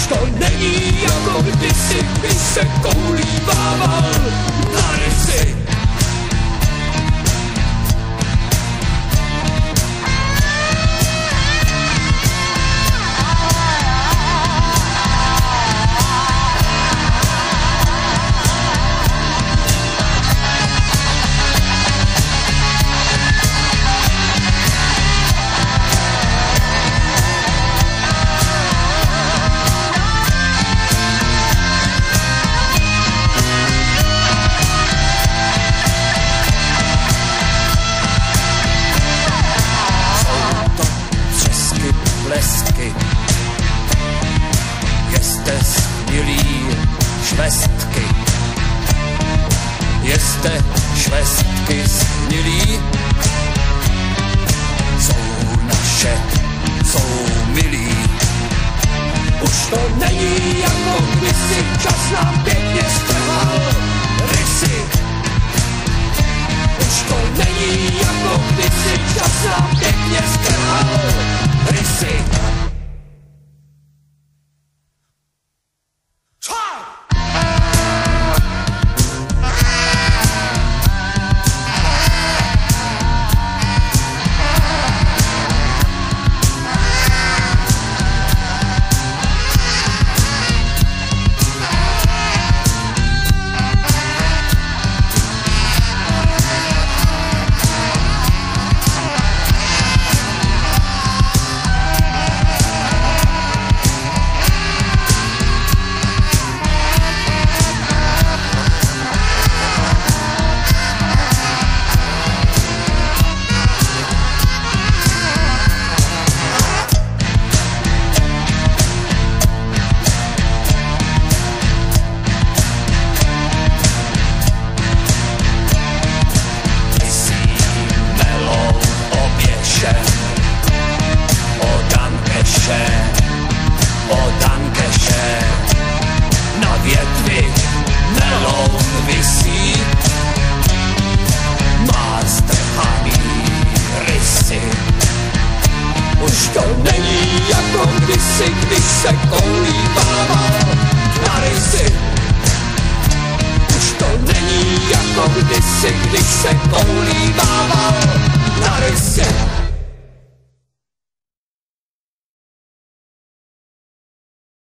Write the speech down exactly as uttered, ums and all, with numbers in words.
to není jako kdysi, když se koulívával na rysy. Blesky, jeste shnilí švestky, jeste švestky shnilí, jsou naše, jsou milí. Už to není jako kdysi, čas nám pěkně strhal rysy. Už to není jako kdysi, čas nám pěkně strhal rysy. Na větvi meloun visí, má strhaný rysy. Už to není jako kdysi, když se koulívával na rysy. Už to není jako kdysi, když se koulívával na rysy.